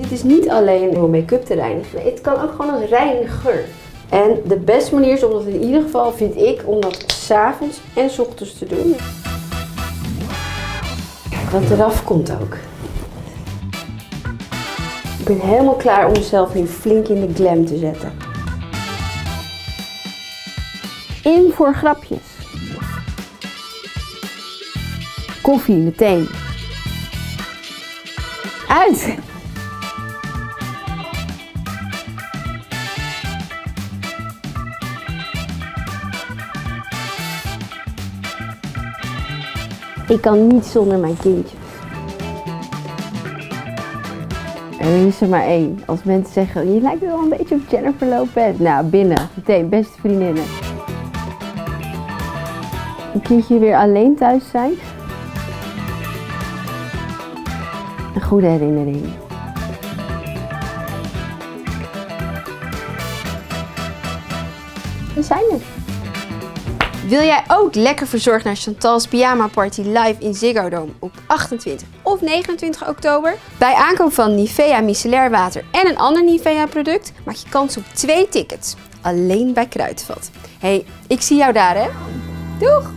Het is niet alleen om make-up te reinigen. Het kan ook gewoon als reiniger. En de beste manier is om dat in ieder geval, vind ik, om dat 's avonds en 's ochtends te doen. Wat eraf komt ook. Ik ben helemaal klaar om mezelf nu flink in de glam te zetten. In voor grapjes. Koffie meteen. Uit! Ik kan niet zonder mijn kindjes. Er is er maar één. Als mensen zeggen, je lijkt wel een beetje op Jennifer Lopez. Nou, binnen. Meteen, beste vriendinnen. Een keertje weer alleen thuis zijn. Een goede herinnering. We zijn er. Wil jij ook lekker verzorgd naar Chantal's Pyjama Party live in Ziggo Dome op 28 of 29 oktober? Bij aankoop van Nivea micellair water en een ander Nivea product maak je kans op 2 tickets. Alleen bij Kruidvat. Hey, ik zie jou daar hè. Doeg!